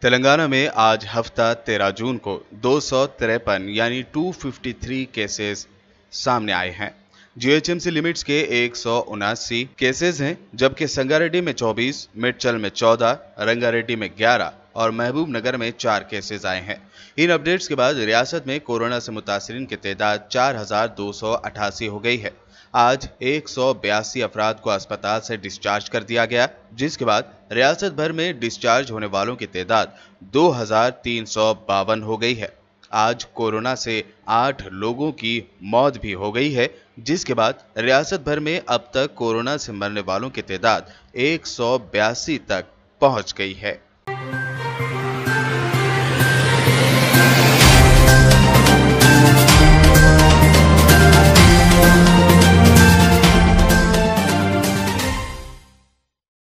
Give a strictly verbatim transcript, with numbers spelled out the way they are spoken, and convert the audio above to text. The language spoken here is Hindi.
तेलंगाना में आज हफ्ता तेरह जून को दो सौ तिरपन यानी दो सौ तिरेपन केसेस सामने आए हैं। जीएचएमसी लिमिट्स के एक सौ उनासी केसेस हैं, जबकि संगारेड्डी में चौबीस, मिर्चल में चौदह, रंगारेड्डी में ग्यारह और महबूब नगर में चार केसेस आए हैं। इन अपडेट्स के बाद रियासत में कोरोना से मुतासरीन की तादाद चार हजार दो सौ अठासी हो गई है। आज एक सौ बयासी अफराद को अस्पताल से डिस्चार्ज कर दिया गया, जिसके बाद रियासत भर में डिस्चार्ज होने वालों की तादाद दो हजार तीन सौ बावन हो गई है। आज कोरोना से आठ लोगों की मौत भी हो गई है, जिसके बाद रियासत भर में अब तक कोरोना से मरने वालों की तादाद एक सौ बयासी तक पहुंच गई है।